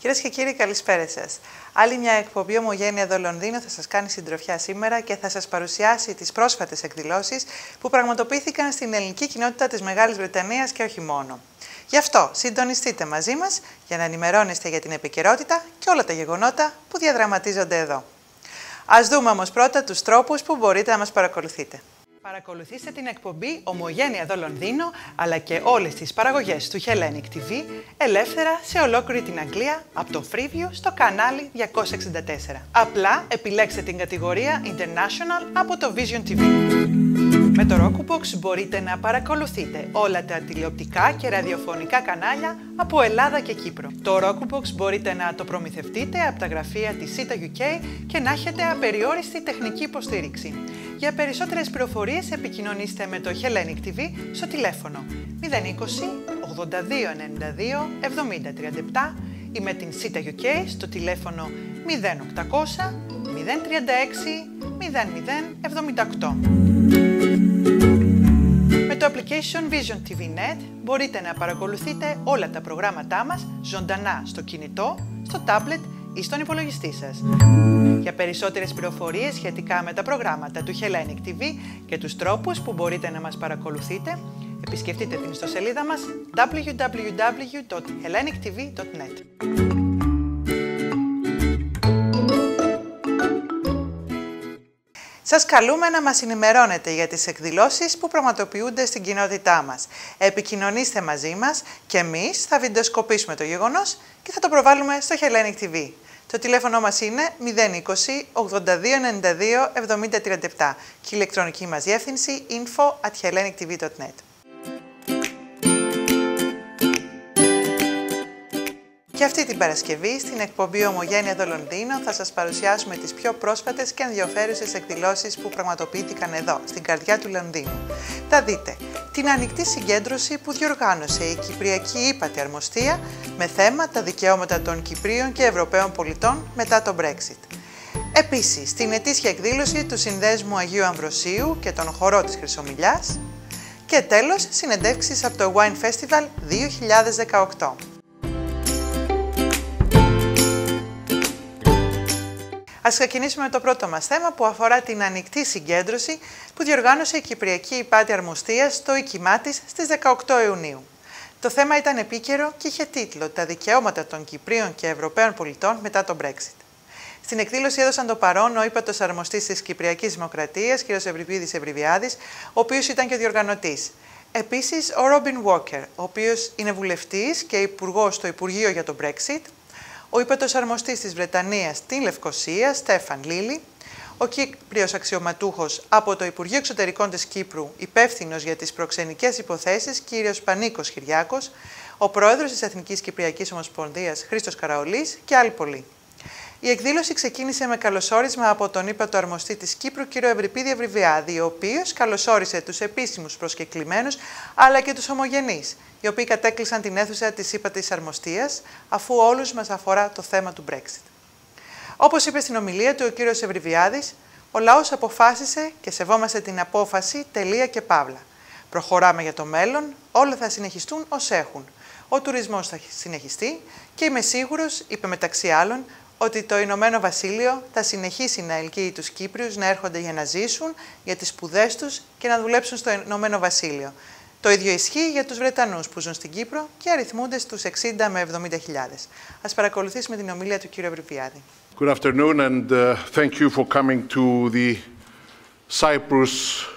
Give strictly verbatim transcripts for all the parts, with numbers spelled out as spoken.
Κυρίες και κύριοι, καλησπέρα σας. Άλλη μια εκπομπή Ομογένεια εδώ Λονδίνο θα σας κάνει συντροφιά σήμερα και θα σας παρουσιάσει τις πρόσφατες εκδηλώσεις που πραγματοποιήθηκαν στην ελληνική κοινότητα της Μεγάλης Βρετανίας και όχι μόνο. Γι' αυτό συντονιστείτε μαζί μας για να ενημερώνεστε για την επικαιρότητα και όλα τα γεγονότα που διαδραματίζονται εδώ. Ας δούμε όμως πρώτα τους τρόπους που μπορείτε να μας παρακολουθείτε. Παρακολουθήστε την εκπομπή Ομογένεια εδώ Λονδίνο, αλλά και όλες τις παραγωγές του Hellenic τι βι ελεύθερα σε ολόκληρη την Αγγλία από το Freeview στο κανάλι διακόσια εξήντα τέσσερα. Απλά επιλέξτε την κατηγορία International από το Vision τι βι. Με το Rokubox μπορείτε να παρακολουθείτε όλα τα τηλεοπτικά και ραδιοφωνικά κανάλια από Ελλάδα και Κύπρο. Το Rokubox μπορείτε να το προμηθευτείτε από τα γραφεία της Sita γιου κέι και να έχετε απεριόριστη τεχνική υποστήριξη. Για περισσότερες πληροφορίες επικοινωνήστε με το Hellenic τι βι στο τηλέφωνο μηδέν είκοσι ογδόντα δύο ενενήντα δύο εβδομήντα τριάντα επτά ή με την Sita γιου κέι στο τηλέφωνο μηδέν οκτακόσια μηδέν τριάντα έξι μηδέν μηδέν εβδομήντα οκτώ. Με το application Vision τι βι Net μπορείτε να παρακολουθείτε όλα τα προγράμματά μας ζωντανά στο κινητό, στο tablet ή στον υπολογιστή σας. Για περισσότερες πληροφορίες σχετικά με τα προγράμματα του Hellenic τι βι και τους τρόπους που μπορείτε να μας παρακολουθείτε, επισκεφτείτε την ιστοσελίδα μας double-u double-u double-u dot hellenic t v dot net. Σας καλούμε να μας ενημερώνετε για τις εκδηλώσεις που πραγματοποιούνται στην κοινότητά μας. Επικοινωνήστε μαζί μας και εμείς θα βιντεοσκοπήσουμε το γεγονός και θα το προβάλλουμε στο Hellenic τι βι. Το τηλέφωνο μας είναι μηδέν είκοσι ογδόντα δύο ενενήντα δύο εβδομήντα τριάντα επτά και η ηλεκτρονική μας διεύθυνση info at hellenic t v dot net. Και αυτή την Παρασκευή, στην εκπομπή Ομογένεια εδώ Λονδίνο, θα σας παρουσιάσουμε τις πιο πρόσφατες και ενδιαφέρουσες εκδηλώσεις που πραγματοποιήθηκαν εδώ, στην καρδιά του Λονδίνου. Θα δείτε την ανοιχτή συγκέντρωση που διοργάνωσε η Κυπριακή Ύπατη Αρμοστία με θέμα τα δικαιώματα των Κυπρίων και Ευρωπαίων πολιτών μετά το Brexit. Επίσης, την ετήσια εκδήλωση του Συνδέσμου Αγίου Αμβροσίου και τον χορό της Χρυσομηλιάς. Και τέλος, συνεντεύξεις από το Wine Festival δύο χιλιάδες δεκαοκτώ. Ας ξεκινήσουμε με το πρώτο μας θέμα που αφορά την ανοιχτή συγκέντρωση που διοργάνωσε η Κυπριακή Υπάτη Αρμοστία στο οίκημά της στις δεκαοκτώ Ιουνίου. Το θέμα ήταν επίκαιρο και είχε τίτλο «Τα δικαιώματα των Κυπρίων και Ευρωπαίων πολιτών μετά το Brexit». Στην εκδήλωση έδωσαν το παρόν ο ύπατος αρμοστής της Κυπριακής Δημοκρατίας, κ. Ευρυπίδης Ευρυπιάδης, ο οποίος ήταν και ο διοργανωτής. Επίσης, ο Ρόμπιν Walker, ο οποίος είναι βουλευτής και υπουργός στο Υπουργείο για το Brexit, ο ύπατος αρμοστής της Βρετανίας στην Λευκοσία, Στέφαν Λίλι, ο Κύπριος αξιωματούχος από το Υπουργείο Εξωτερικών της Κύπρου, υπεύθυνος για τις προξενικές υποθέσεις, κύριος Πανίκος Κυριάκος, ο πρόεδρος της Εθνικής Κυπριακής Ομοσπονδίας, Χρήστος Καραολής και άλλοι πολλοί. Η εκδήλωση ξεκίνησε με καλωσόρισμα από τον ύπατο αρμοστή της Κύπρου, κύριο Ευρυπίδη Ευρυπιάδη, ο οποίος καλωσόρισε τους επίσημους προσκεκλημένους αλλά και τους ομογενείς, οι οποίοι κατέκλυσαν την αίθουσα της ύπατης αρμοστίας, αφού όλους μας αφορά το θέμα του Brexit. Όπως είπε στην ομιλία του ο κύριος Ευρυπιάδης, ο λαός αποφάσισε και σεβόμαστε την απόφαση, τελεία και παύλα. Προχωράμε για το μέλλον, όλα θα συνεχιστούν ως έχουν. Ο τουρισμός θα συνεχιστεί και είμαι σίγουρος, είπε μεταξύ άλλων, ότι το Ηνωμένο Βασίλειο θα συνεχίσει να ελκύει τους Κύπριους να έρχονται για να ζήσουν, για τις σπουδές τους και να δουλέψουν στο Ηνωμένο Βασίλειο. Το ίδιο ισχύει για τους Βρετανούς που ζουν στην Κύπρο και αριθμούνται στους εξήντα με εβδομήντα χιλιάδες. Ας παρακολουθήσουμε την ομιλία του κύριου Ευρυπιάδη. Good afternoon and uh, thank you for coming to the Cyprus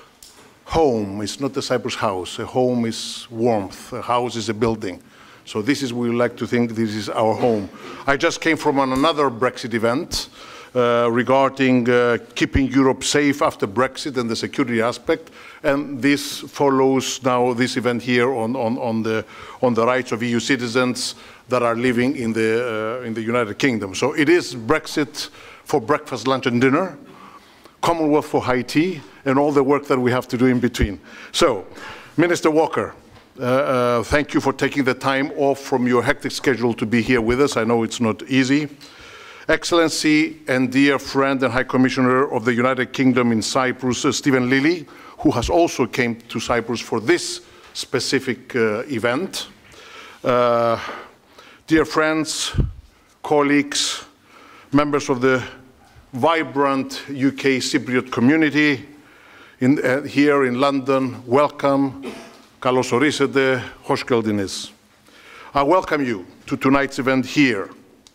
home. It's not a Cyprus house. A home is warmth. A house is a building. So this is, we like to think this is our home. I just came from an, another Brexit event uh, regarding uh, keeping Europe safe after Brexit and the security aspect. And this follows now this event here on, on, on, the, on the rights of E U citizens that are living in the, uh, in the United Kingdom. So it is Brexit for breakfast, lunch and dinner, Commonwealth for high tea, and all the work that we have to do in between. So, Minister Walker, Uh, uh, thank you for taking the time off from your hectic schedule to be here with us. I know it's not easy. Excellency and dear friend and High Commissioner of the United Kingdom in Cyprus, uh, Stephen Lilly, who has also came to Cyprus for this specific uh, event. Uh, dear friends, colleagues, members of the vibrant U K Cypriot community in, uh, here in London, welcome. Kalos orίσετε, hoş geldiniz. I welcome you to tonight's event here.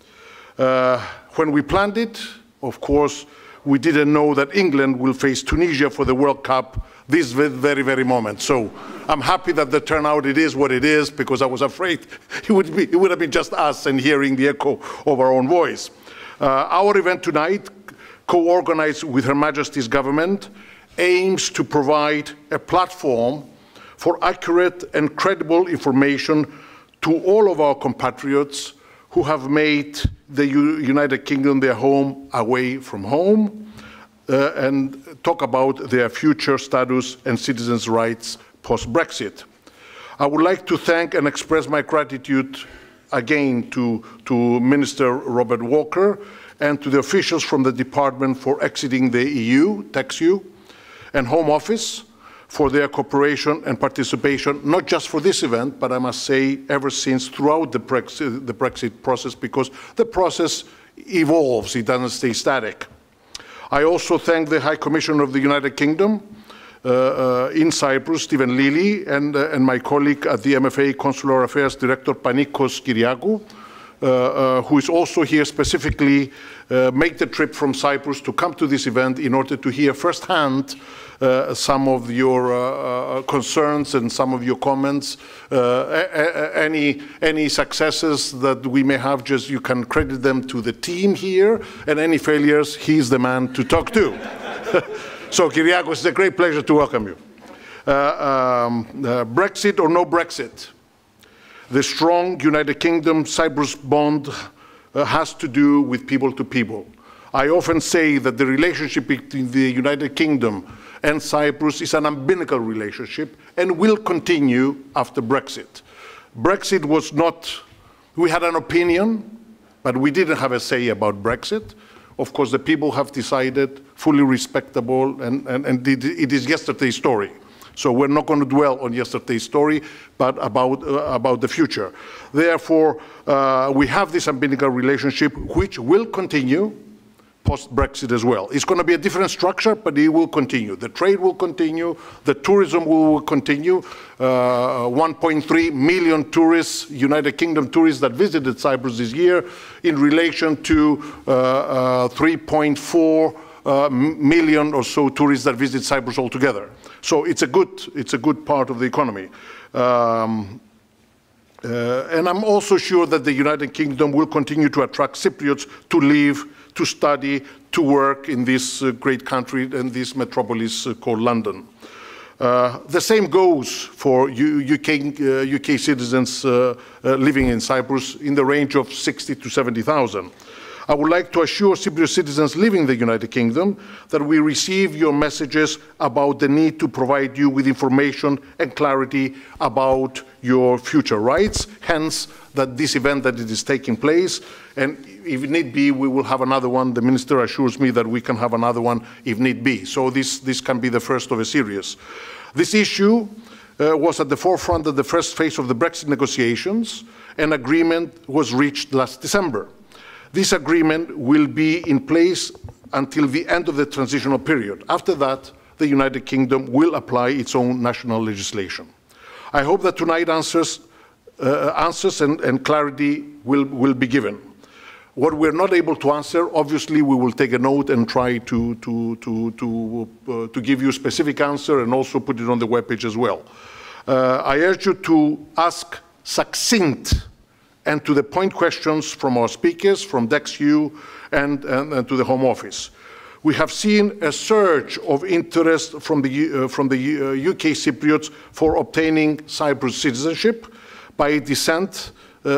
Uh, when we planned it, of course, we didn't know that England will face Tunisia for the World Cup this very, very moment. So I'm happy that the turnout, it is what it is, because I was afraid it would, be, it would have been just us and hearing the echo of our own voice. Uh, our event tonight, co-organized with Her Majesty's government, aims to provide a platform for accurate and credible information to all of our compatriots who have made the U United Kingdom their home away from home, uh, and talk about their future status and citizens' rights post-Brexit. I would like to thank and express my gratitude again to, to Minister Robert Walker and to the officials from the Department for Exiting the E U, TexEU, and Home Office for their cooperation and participation, not just for this event, but I must say ever since throughout the Brexit, the Brexit process, because the process evolves, it doesn't stay static. I also thank the High Commissioner of the United Kingdom uh, uh, in Cyprus, Stephen Lilly, and, uh, and my colleague at the M F A Consular Affairs Director, Panikos Kyriakou, Uh, uh, who is also here specifically uh, make the trip from Cyprus to come to this event in order to hear firsthand uh, some of your uh, uh, concerns and some of your comments. Uh, any, any successes that we may have, just you can credit them to the team here, and any failures, he's the man to talk to. So, Kyriakos, it's a great pleasure to welcome you. Uh, um, uh, Brexit or no Brexit? The strong United Kingdom-Cyprus bond uh, has to do with people to people. I often say that the relationship between the United Kingdom and Cyprus is an umbilical relationship and will continue after Brexit. Brexit was not, we had an opinion, but we didn't have a say about Brexit. Of course, the people have decided, fully respectable, and, and, and it, it is yesterday's story. So we're not going to dwell on yesterday's story, but about, uh, about the future. Therefore, uh, we have this umbilical relationship, which will continue post-Brexit as well. It's going to be a different structure, but it will continue. The trade will continue, the tourism will continue. Uh, one point three million tourists, United Kingdom tourists that visited Cyprus this year, in relation to uh, uh, three point four uh, million or so tourists that visit Cyprus altogether. So it's a good, it's a good part of the economy. Um, uh, and I'm also sure that the United Kingdom will continue to attract Cypriots to live, to study, to work in this uh, great country and this metropolis uh, called London. Uh, the same goes for U UK, uh, U K citizens uh, uh, living in Cyprus in the range of sixty to seventy thousand. I would like to assure Cypriot citizens living in the United Kingdom that we receive your messages about the need to provide you with information and clarity about your future rights, hence that this event that it is taking place, and if need be, we will have another one. The Minister assures me that we can have another one if need be. So this, this can be the first of a series. This issue uh, was at the forefront of the first phase of the Brexit negotiations. An agreement was reached last December. This agreement will be in place until the end of the transitional period. After that, the United Kingdom will apply its own national legislation. I hope that tonight answers, uh, answers and, and clarity will, will be given. What we're not able to answer, obviously, we will take a note and try to, to, to, to, uh, to give you a specific answer and also put it on the webpage as well. Uh, I urge you to ask succinct and to the point questions from our speakers, from TexEU and, and, and to the Home Office. We have seen a surge of interest from the, uh, from the uh, U K Cypriots for obtaining Cyprus citizenship by descent uh,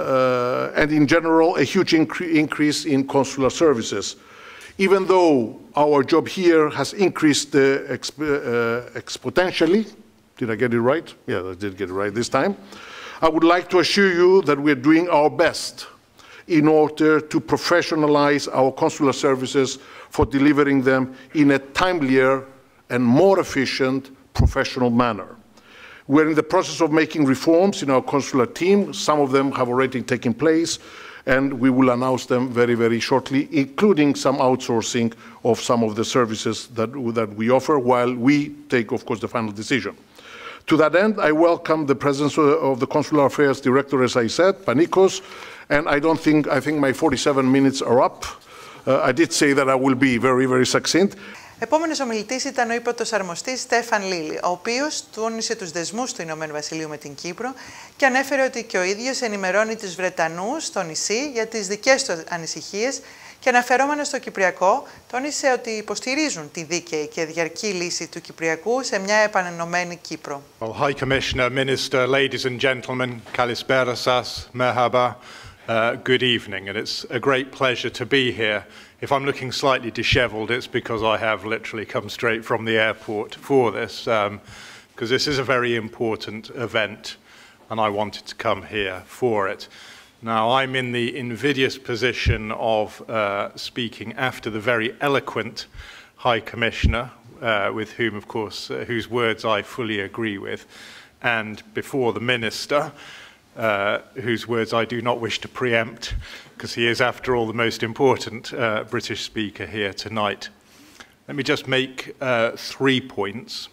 uh, and in general a huge incre increase in consular services. Even though our job here has increased uh, exp uh, exponentially, did I get it right? Yeah, I did get it right this time. I would like to assure you that we are doing our best in order to professionalize our consular services for delivering them in a timelier and more efficient professional manner. We're in the process of making reforms in our consular team. Some of them have already taken place, and we will announce them very, very shortly, including some outsourcing of some of the services that, that we offer, while we take, of course, the final decision. To that end, I welcome the presence of the Consular Affairs Director, as I said, Panicos, and I don't think, I think my forty-seven minutes are up. Uh, I did say that I will be very, very succinct. Επόμενος ομιλητής ήταν ο ύπατος αρμοστής Στέφαν Λίλι, ο οποίος τόνισε τους δεσμούς του Ηνωμένου Βασιλείου με την Κύπρο και ανέφερε ότι και ο ίδιος ενημερώνει τους Βρετανούς στο νησί για τις δικές του ανησυχίες και αναφερόμενος στο Κυπριακό τόνισε ότι υποστηρίζουν τη δίκαιη και διαρκή λύση του Κυπριακού σε μια επανενωμένη Κύπρο. Well, High Commissioner, Minister, ladies and gentlemen, kalispera sas, merhaba, uh, good evening, and it's a great pleasure to be here. If I'm looking slightly dishevelled, it's because I have literally come straight from the airport for this, um, because this is a very important event, and I wanted to come here for it. Now, I'm in the invidious position of uh, speaking after the very eloquent High Commissioner, uh, with whom, of course, uh, whose words I fully agree with, and before the Minister, uh, whose words I do not wish to preempt, because he is, after all, the most important uh, British speaker here tonight. Let me just make uh, three points.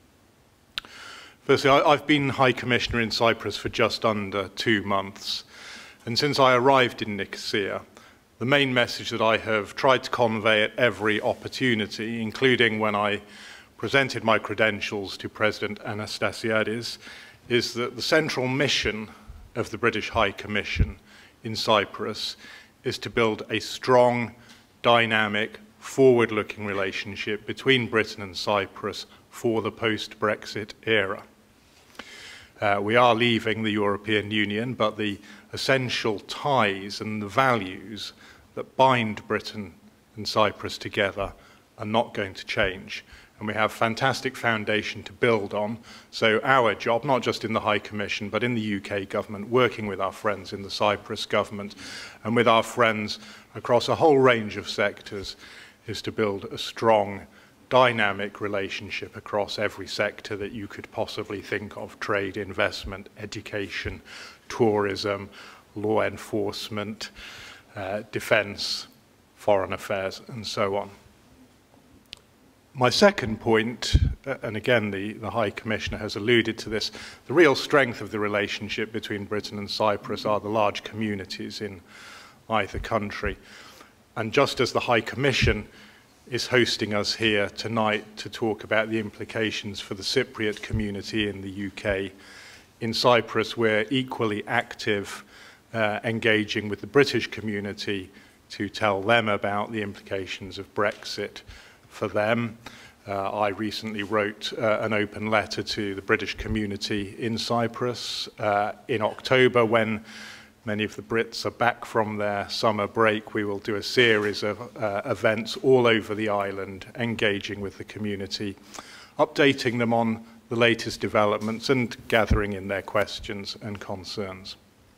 Firstly, I, I've been High Commissioner in Cyprus for just under two months. And since I arrived in Nicosia, the main message that I have tried to convey at every opportunity, including when I presented my credentials to President Anastasiadis, is that the central mission of the British High Commission in Cyprus is to build a strong, dynamic, forward-looking relationship between Britain and Cyprus for the post-Brexit era. Uh, we are leaving the European Union, but the essential ties and the values that bind Britain and Cyprus together are not going to change. And we have a fantastic foundation to build on. So our job, not just in the High Commission, but in the U K government, working with our friends in the Cyprus government and with our friends across a whole range of sectors, is to build a strong, dynamic relationship across every sector that you could possibly think of: trade, investment, education, tourism, law enforcement, uh, defence, foreign affairs, and so on. My second point, uh, and again the, the High Commissioner has alluded to this, the real strength of the relationship between Britain and Cyprus are the large communities in either country. And just as the High Commission is hosting us here tonight to talk about the implications for the Cypriot community in the U K, in Cyprus we're equally active, uh, engaging with the British community to tell them about the implications of Brexit for them. Uh, I recently wrote uh, an open letter to the British community in Cyprus uh, in October. When many of the Brits are back from their summer break, we will do a series of uh, events all over the island, engaging with the community, updating them on the latest developments and gathering in their questions and concerns.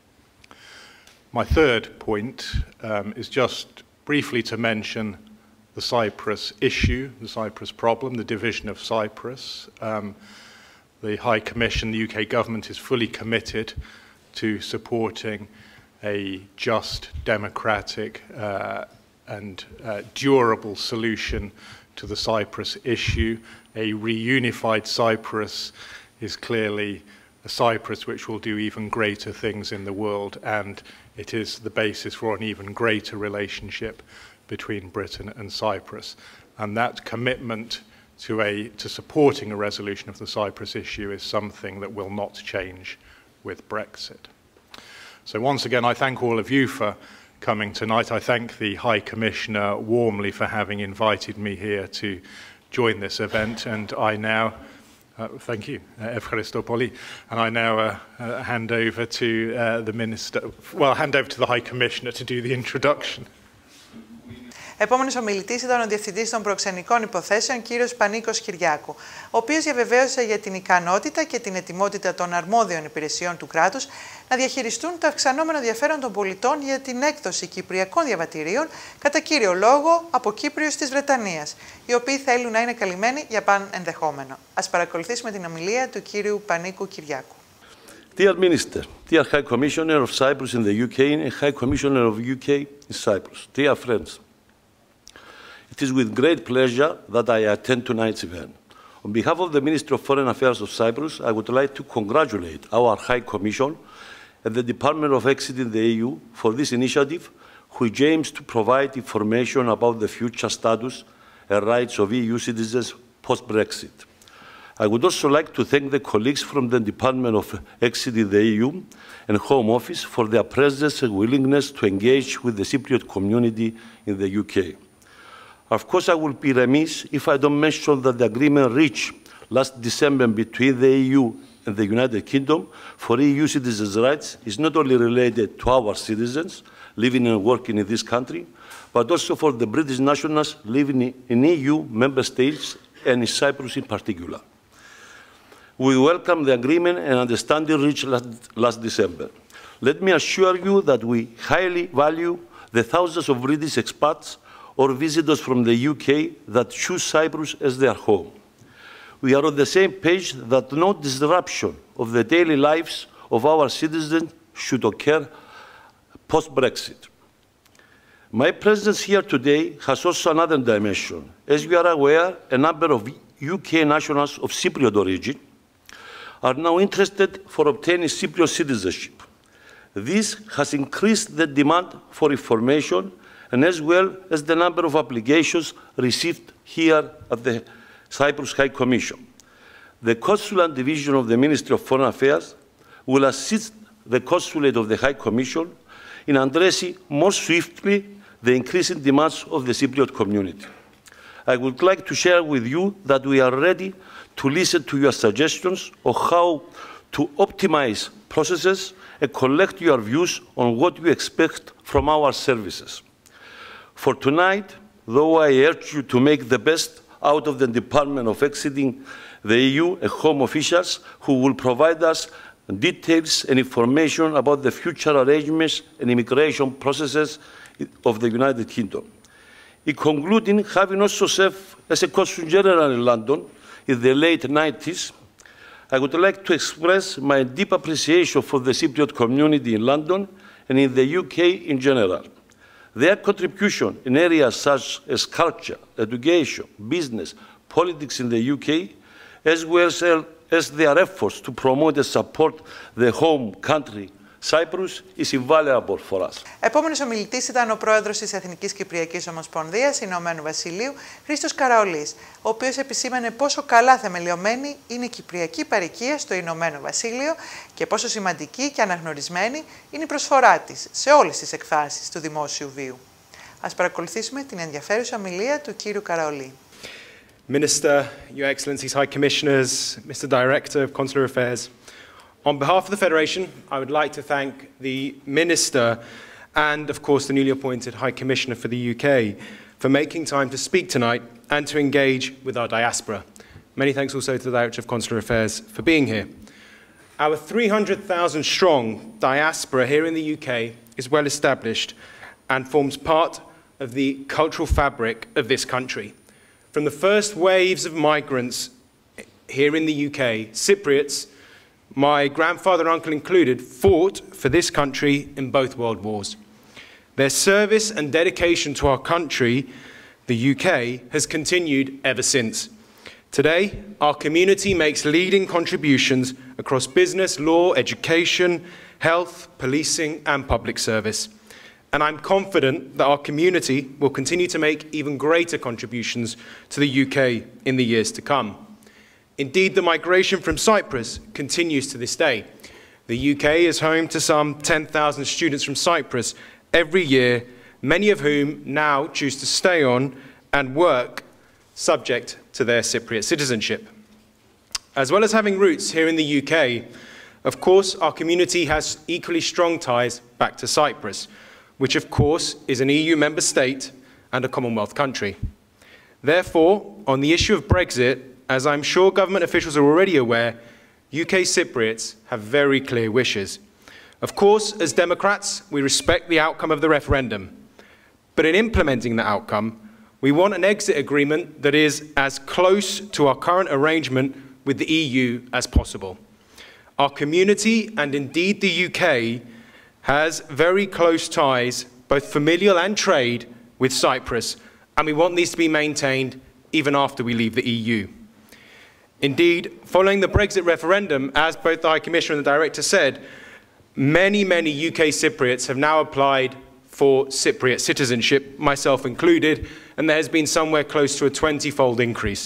My third point um, is just briefly to mention the Cyprus issue, the Cyprus problem, the division of Cyprus. Um, the High Commission, the U K government, is fully committed to supporting a just, democratic uh, and uh, durable solution to the Cyprus issue. A reunified Cyprus is clearly a Cyprus which will do even greater things in the world, and it is the basis for an even greater relationship between Britain and Cyprus. And that commitment to, a, to supporting a resolution of the Cyprus issue is something that will not change with Brexit. So once again, I thank all of you for coming tonight. I thank the High Commissioner warmly for having invited me here to join this event, and I now, uh, thank you, Evcharistopoli, and I now uh, uh, hand over to uh, the Minister, well, hand over to the High Commissioner to do the introduction. Επόμενος ομιλητής ήταν ο Διευθυντής των Προξενικών Υποθέσεων, κύριος Πανίκος Κυριάκου, ο οποίος διαβεβαίωσε για την ικανότητα και την ετοιμότητα των αρμόδιων υπηρεσιών του κράτους να διαχειριστούν το αυξανόμενο ενδιαφέρον των πολιτών για την έκδοση κυπριακών διαβατηρίων, κατά κύριο λόγο από Κύπριους της Βρετανίας, οι οποίοι θέλουν να είναι καλυμμένοι για παν ενδεχόμενο. Ας παρακολουθήσουμε την ομιλία του κύριου Πανίκου Κυριάκου. Dear Minister, dear High Commissioner of Cyprus in the U K and High Commissioner of the U K in Cyprus, dear friends, it is with great pleasure that I attend tonight's event. On behalf of the Ministry of Foreign Affairs of Cyprus, I would like to congratulate our High Commission and the Department of Exit in the E U for this initiative, which aims to provide information about the future status and rights of E U citizens post-Brexit. I would also like to thank the colleagues from the Department of Exit in the E U and Home Office for their presence and willingness to engage with the Cypriot community in the U K. Of course, I will be remiss if I don't mention that the agreement reached last December between the E U and the United Kingdom for E U citizens' rights is not only related to our citizens living and working in this country, but also for the British nationals living in E U member states and in Cyprus in particular. We welcome the agreement and understanding reached last, last December. Let me assure you that we highly value the thousands of British expats or visitors from the U K that choose Cyprus as their home. We are on the same page that no disruption of the daily lives of our citizens should occur post-Brexit. My presence here today has also another dimension. As you are aware, a number of U K nationals of Cypriot origin are now interested for obtaining Cypriot citizenship. This has increased the demand for information and as well as the number of applications received here at the Cyprus High Commission. The Consular Division of the Ministry of Foreign Affairs will assist the Consulate of the High Commission in addressing more swiftly the increasing demands of the Cypriot community. I would like to share with you that we are ready to listen to your suggestions on how to optimize processes and collect your views on what you expect from our services. For tonight, though I urge you to make the best out of the Department of Exiting the E U and Home officials who will provide us details and information about the future arrangements and immigration processes of the United Kingdom. In concluding, having also served as a Consul General in London in the late nineties, I would like to express my deep appreciation for the Cypriot community in London and in the U K in general. Their contribution in areas such as culture, education, business, politics in the U K, as well as their efforts to promote and support the home country, Cyprus, is invaluable for us. Επόμενος ομιλητής ήταν ο πρόεδρος της Εθνικής Κυπριακής Ομοσπονδίας Ηνωμένου Βασιλείου, Χρήστος Καραολής, ο οποίος επισήμανε πόσο καλά θεμελιωμένη είναι η κυπριακή παροικία στο Ηνωμένο Βασίλειο και πόσο σημαντική και αναγνωρισμένη είναι η προσφορά της σε όλες τις εκφάσεις του δημόσιου βίου. Ας παρακολουθήσουμε την ενδιαφέρουσα ομιλία του κύριου Καραολή. Minister, Your Excellencies, High Commissioners, Mister Director of Consular Affairs, on behalf of the Federation, I would like to thank the Minister and, of course, the newly appointed High Commissioner for the U K for making time to speak tonight and to engage with our diaspora. Many thanks also to the Director of Consular Affairs for being here. Our three hundred thousand strong diaspora here in the U K is well established and forms part of the cultural fabric of this country. From the first waves of migrants here in the U K, Cypriots, my grandfather and uncle included, fought for this country in both world wars. Their service and dedication to our country, the U K, has continued ever since. Today, our community makes leading contributions across business, law, education, health, policing, and public service. And I'm confident that our community will continue to make even greater contributions to the U K in the years to come. Indeed, the migration from Cyprus continues to this day. The U K is home to some ten thousand students from Cyprus every year, many of whom now choose to stay on and work subject to their Cypriot citizenship. As well as having roots here in the U K, of course, our community has equally strong ties back to Cyprus, which of course is an E U member state and a Commonwealth country. Therefore, on the issue of Brexit, as I'm sure government officials are already aware, U K Cypriots have very clear wishes. Of course, as Democrats, we respect the outcome of the referendum. But in implementing the outcome, we want an exit agreement that is as close to our current arrangement with the E U as possible. Our community, and indeed the U K, has very close ties, both familial and trade, with Cyprus, and we want these to be maintained even after we leave the E U. Indeed, following the Brexit referendum, as both the High Commissioner and the Director said, many, many U K Cypriots have now applied for Cypriot citizenship, myself included, and there has been somewhere close to a twenty-fold increase.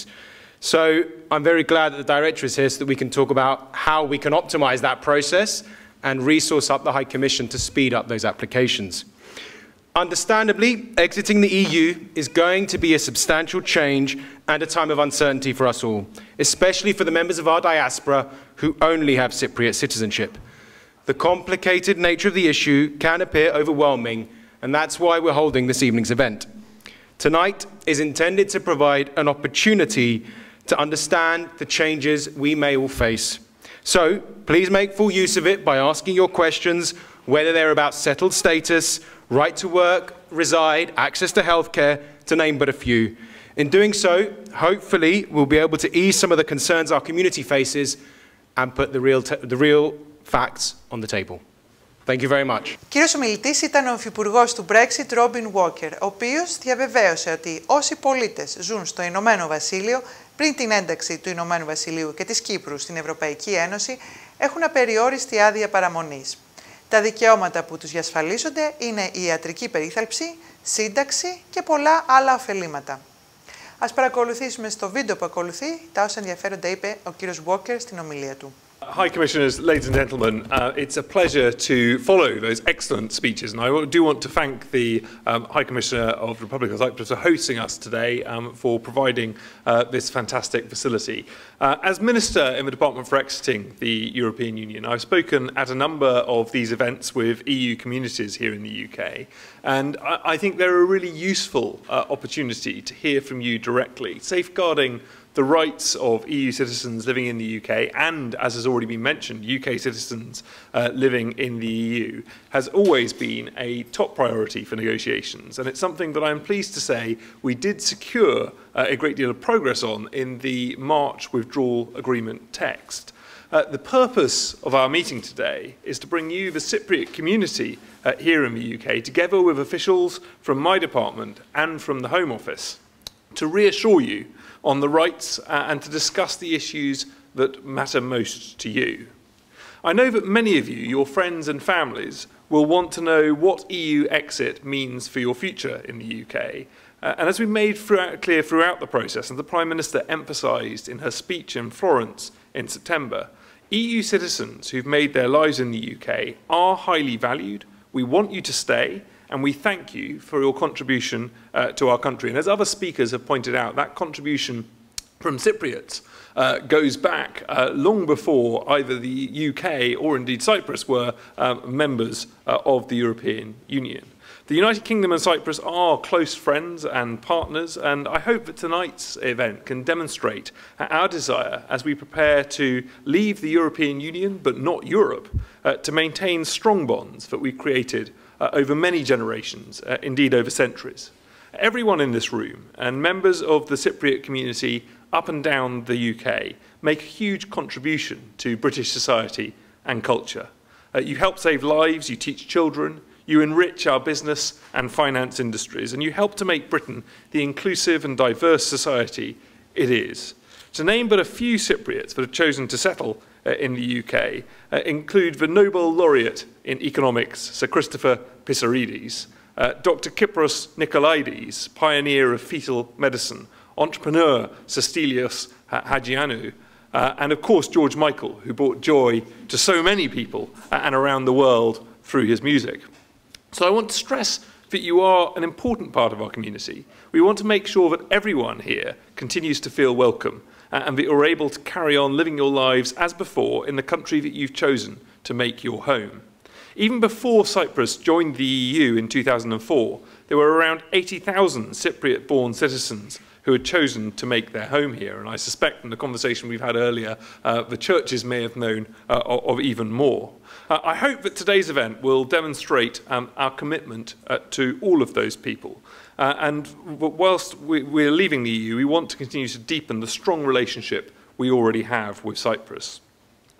So I'm very glad that the Director is here so that we can talk about how we can optimise that process and resource up the High Commission to speed up those applications. Understandably, exiting the E U is going to be a substantial change and a time of uncertainty for us all, especially for the members of our diaspora who only have Cypriot citizenship. The complicated nature of the issue can appear overwhelming, and that's why we're holding this evening's event. Tonight is intended to provide an opportunity to understand the changes we may all face. So please make full use of it by asking your questions, whether they're about settled status, right to work, reside, access to healthcare, to name but a few. In doing so, hopefully we'll be able to ease some of the concerns our community faces and put the real, the real facts on the table. Thank you very much. Κύριος ομιλητής ήταν ο Υφυπουργός του Brexit, Robin Walker, ο οποίος διαβεβαίωσε ότι όσοι πολίτες ζουν στο Ηνωμένο Βασίλειο πριν την ένταξη του Ηνωμένου Βασιλείου και της Κύπρου στην Ευρωπαϊκή Ένωση έχουν απεριόριστη άδεια παραμονής. Τα δικαιώματα που τους διασφαλίζονται είναι η ιατρική περίθαλψη, σύνταξη και πολλά άλλα ωφελήματα. Ας παρακολουθήσουμε στο βίντεο που ακολουθεί τα όσα ενδιαφέροντα είπε ο κύριος Walker στην ομιλία του. High Commissioners, ladies and gentlemen, uh, it's a pleasure to follow those excellent speeches, and I do want to thank the um, High Commissioner of the Republic of Cyprus for hosting us today, um, for providing uh, this fantastic facility. Uh, as Minister in the Department for Exiting the European Union, I've spoken at a number of these events with E U communities here in the U K, and I, I think they're a really useful uh, opportunity to hear from you directly, safeguarding the rights of E U citizens living in the U K and, as has already been mentioned, U K citizens uh, living in the E U has always been a top priority for negotiations, and it's something that I'm pleased to say we did secure uh, a great deal of progress on in the March withdrawal agreement text. Uh, the purpose of our meeting today is to bring you, the Cypriot community uh, here in the U K, together with officials from my department and from the Home Office, to reassure you on the rights uh, and to discuss the issues that matter most to you. I know that many of you, your friends and families, will want to know what E U exit means for your future in the U K. Uh, and as we made throughout, clear throughout the process, and the Prime Minister emphasised in her speech in Florence in September, E U citizens who've made their lives in the U K are highly valued. We want you to stay, and we thank you for your contribution uh, to our country. And as other speakers have pointed out, that contribution from Cypriots uh, goes back uh, long before either the U K or indeed Cyprus were um, members uh, of the European Union. The United Kingdom and Cyprus are close friends and partners, and I hope that tonight's event can demonstrate our desire as we prepare to leave the European Union, but not Europe, uh, to maintain strong bonds that we've created Uh, over many generations, uh, indeed over centuries. Everyone in this room and members of the Cypriot community up and down the U K make a huge contribution to British society and culture. Uh, you help save lives, you teach children, you enrich our business and finance industries, and you help to make Britain the inclusive and diverse society it is. To name but a few Cypriots that have chosen to settle uh, in the U K uh, include the Nobel laureate in economics, Sir Christopher Pissarides, uh, Doctor Kypros Nikolaides, pioneer of fetal medicine, entrepreneur Sir Stelios Hagianou, uh, and of course George Michael, who brought joy to so many people uh, and around the world through his music. So I want to stress that you are an important part of our community. We want to make sure that everyone here continues to feel welcome uh, and that you're able to carry on living your lives as before in the country that you've chosen to make your home. Even before Cyprus joined the E U in two thousand four, there were around eighty thousand Cypriot-born citizens who had chosen to make their home here. And I suspect from the conversation we've had earlier, uh, the churches may have known uh, of, of even more. Uh, I hope that today's event will demonstrate um, our commitment uh, to all of those people. Uh, and whilst we, we're leaving the E U, we want to continue to deepen the strong relationship we already have with Cyprus.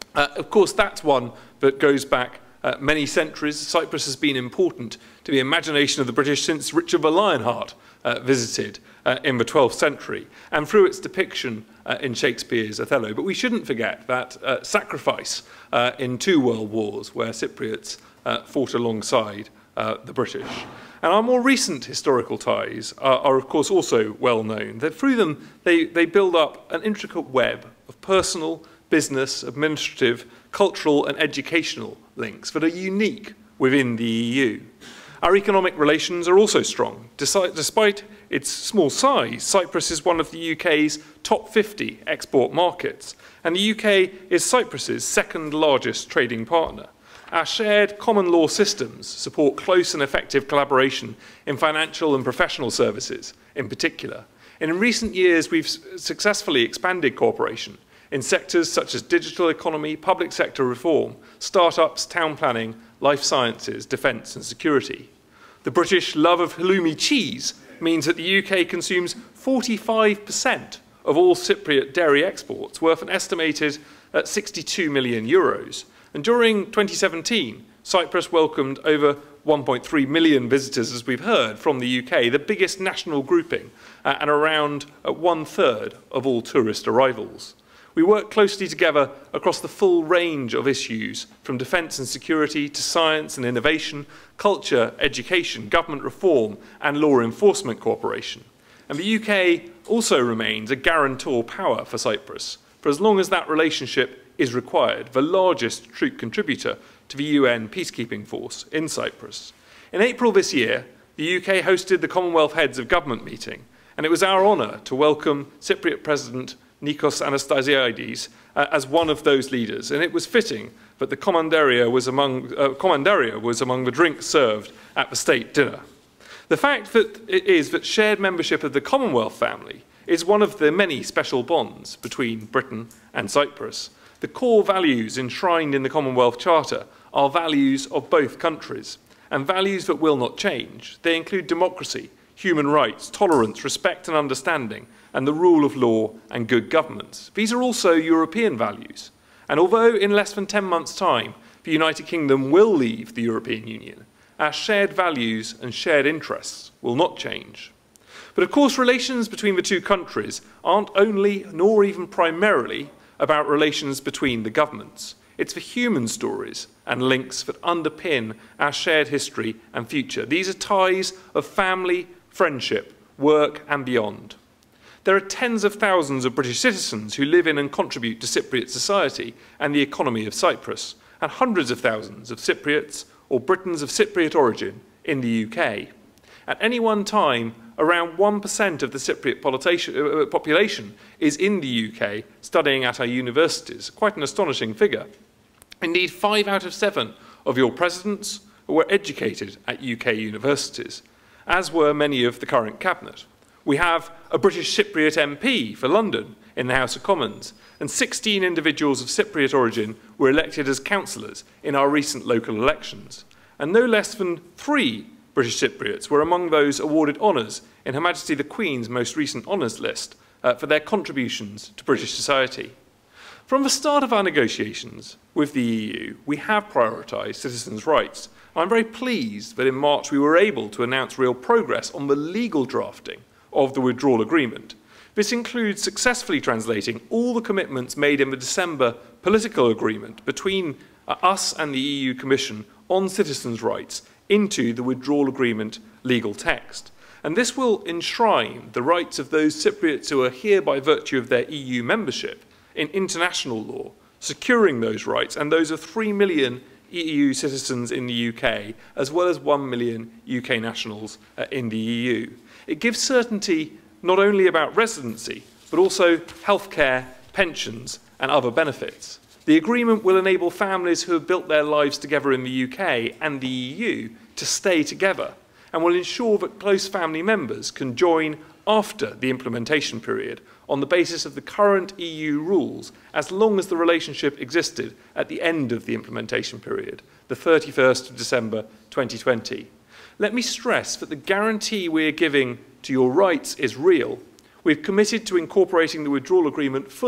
Uh, of course, that's one that goes back uh, many centuries. Cyprus has been important to the imagination of the British since Richard the Lionheart uh, visited uh, in the twelfth century, and through its depiction uh, in Shakespeare's Othello. But we shouldn't forget that uh, sacrifice uh, in two world wars where Cypriots uh, fought alongside uh, the British. And our more recent historical ties are, are of course, also well known. That through them, they, they build up an intricate web of personal, business, administrative, cultural and educational links that are unique within the E U. Our economic relations are also strong. Despite its small size, Cyprus is one of the U K's top fifty export markets, and the U K is Cyprus's second largest trading partner. Our shared common law systems support close and effective collaboration in financial and professional services in particular. And in recent years, we've successfully expanded cooperation in sectors such as digital economy, public sector reform, startups, town planning, life sciences, defence and security. The British love of halloumi cheese means that the U K consumes forty-five percent of all Cypriot dairy exports, worth an estimated uh, sixty-two million euros. And during twenty seventeen, Cyprus welcomed over one point three million visitors, as we've heard, from the U K, the biggest national grouping, uh, and around uh, one-third of all tourist arrivals. We work closely together across the full range of issues, from defence and security to science and innovation, culture, education, government reform and law enforcement cooperation. And the U K also remains a guarantor power for Cyprus, for as long as that relationship is required, the largest troop contributor to the U N peacekeeping force in Cyprus. In April this year, the U K hosted the Commonwealth Heads of Government meeting, and it was our honour to welcome Cypriot President Nikos Anastasiades uh, as one of those leaders, and it was fitting that the commandaria was among, uh, commandaria was among the drinks served at the state dinner. The fact that it is that shared membership of the Commonwealth family is one of the many special bonds between Britain and Cyprus. The core values enshrined in the Commonwealth Charter are values of both countries, and values that will not change. They include democracy, human rights, tolerance, respect and understanding, and the rule of law and good governance. These are also European values. And although in less than ten months' time the United Kingdom will leave the European Union, our shared values and shared interests will not change. But of course, relations between the two countries aren't only, nor even primarily, about relations between the governments. It's the human stories and links that underpin our shared history and future. These are ties of family, friendship, work and beyond. There are tens of thousands of British citizens who live in and contribute to Cypriot society and the economy of Cyprus, and hundreds of thousands of Cypriots or Britons of Cypriot origin in the U K. At any one time, around one percent of the Cypriot population is in the U K studying at our universities, quite an astonishing figure. Indeed, five out of seven of your presidents were educated at U K universities, as were many of the current cabinet. We have a British Cypriot M P for London in the House of Commons, and sixteen individuals of Cypriot origin were elected as councillors in our recent local elections. And no less than three British Cypriots were among those awarded honours in Her Majesty the Queen's most recent honours list uh, for their contributions to British society. From the start of our negotiations with the E U, we have prioritised citizens' rights. I'm very pleased that in March we were able to announce real progress on the legal drafting of the withdrawal agreement. This includes successfully translating all the commitments made in the December political agreement between uh, us and the E U Commission on citizens' rights into the withdrawal agreement legal text. And this will enshrine the rights of those Cypriots who are here by virtue of their E U membership in international law, securing those rights, and those of three million E U citizens in the U K, as well as one million U K nationals uh, in the E U. It gives certainty not only about residency, but also healthcare, pensions, and other benefits. The agreement will enable families who have built their lives together in the U K and the E U to stay together, and will ensure that close family members can join after the implementation period on the basis of the current E U rules, as long as the relationship existed at the end of the implementation period, the thirty-first of December twenty twenty. Let me stress that the guarantee we are giving to your rights is real. We've committed to incorporating the withdrawal agreement fully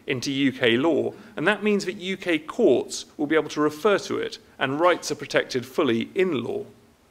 into U K law, and that means that U K courts will be able to refer to it, and rights are protected fully in law.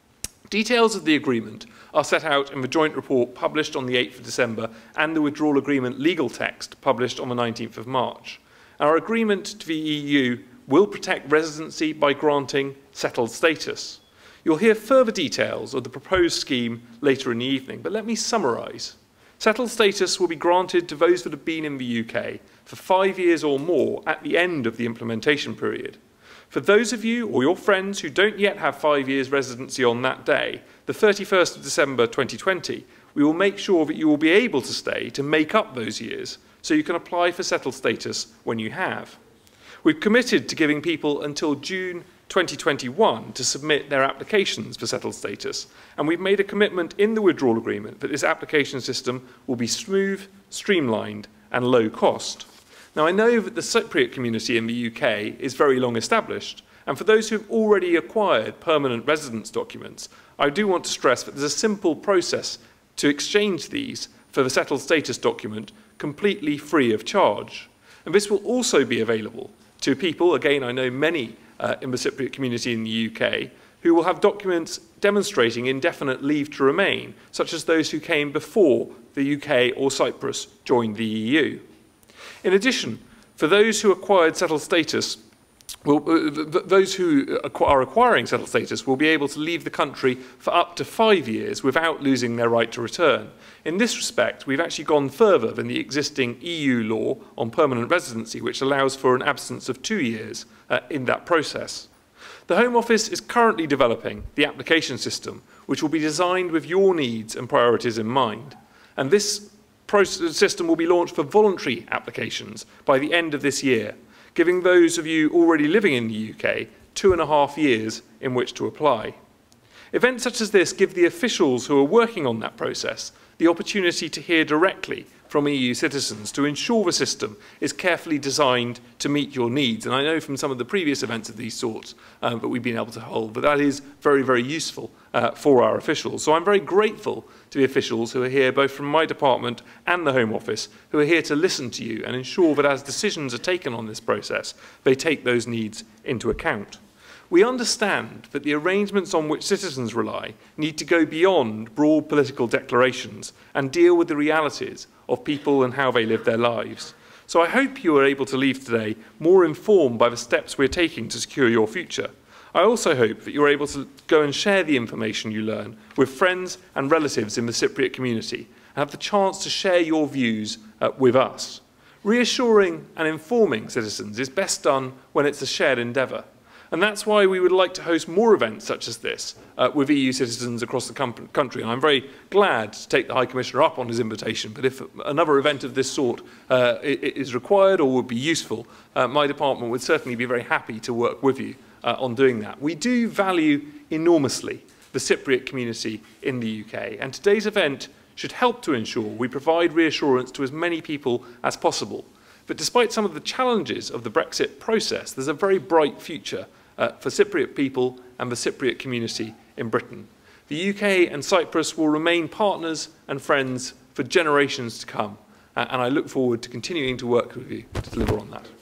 Details of the agreement are set out in the joint report published on the eighth of December and the withdrawal agreement legal text published on the nineteenth of March. Our agreement to the E U will protect residency by granting settled status. You'll hear further details of the proposed scheme later in the evening, but let me summarise. Settled status will be granted to those that have been in the U K for five years or more at the end of the implementation period. For those of you or your friends who don't yet have five years residency on that day, the thirty-first of December twenty twenty, we will make sure that you will be able to stay to make up those years, so you can apply for settled status when you have. We've committed to giving people until June twenty twenty-one to submit their applications for settled status, and we've made a commitment in the withdrawal agreement that this application system will be smooth, streamlined and low cost. Now, I know that the Cypriot community in the U K is very long established, and for those who have already acquired permanent residence documents, I do want to stress that there's a simple process to exchange these for the settled status document completely free of charge. And this will also be available to people, again, I know many uh, in the Cypriot community in the U K, who will have documents demonstrating indefinite leave to remain, such as those who came before the U K or Cyprus joined the E U. In addition, for those who acquired settled status, will, uh, those who are acquiring settled status will be able to leave the country for up to five years without losing their right to return. In this respect, we've actually gone further than the existing E U law on permanent residency, which allows for an absence of two years uh, in that process. The Home Office is currently developing the application system, which will be designed with your needs and priorities in mind. And this system will be launched for voluntary applications by the end of this year, giving those of you already living in the U K two and a half years in which to apply. Events such as this give the officials who are working on that process the opportunity to hear directly from E U citizens to ensure the system is carefully designed to meet your needs. And I know from some of the previous events of these sorts um, that we've been able to hold, but that is very, very useful uh, for our officials. So I'm very grateful to the officials who are here, both from my department and the Home Office, who are here to listen to you and ensure that as decisions are taken on this process, they take those needs into account. We understand that the arrangements on which citizens rely need to go beyond broad political declarations and deal with the realities of people and how they live their lives. So I hope you are able to leave today more informed by the steps we're taking to secure your future. I also hope that you're able to go and share the information you learn with friends and relatives in the Cypriot community and have the chance to share your views uh, with us. Reassuring and informing citizens is best done when it's a shared endeavour. And that's why we would like to host more events such as this uh, with E U citizens across the country. And I'm very glad to take the High Commissioner up on his invitation, but if another event of this sort uh, is required or would be useful, uh, my department would certainly be very happy to work with you uh, on doing that. We do value enormously the Cypriot community in the U K, and today's event should help to ensure we provide reassurance to as many people as possible. But despite some of the challenges of the Brexit process, there's a very bright future Uh, for Cypriot people and the Cypriot community in Britain. The U K and Cyprus will remain partners and friends for generations to come, uh, and I look forward to continuing to work with you to deliver on that.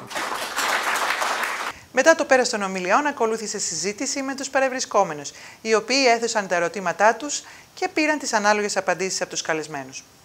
Μετά το πέρας των ομιλιών ακολούθησε συζήτηση με τους παρευρισκόμενους, οι οποίοι έθεσαν τα ερωτήματά τους και πήραν τις ανάλογες απαντήσεις από τους καλεσμένους.